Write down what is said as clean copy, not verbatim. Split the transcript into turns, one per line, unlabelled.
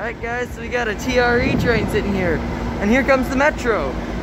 Alright guys, so we got a TRE train sitting here. And here comes the Metro.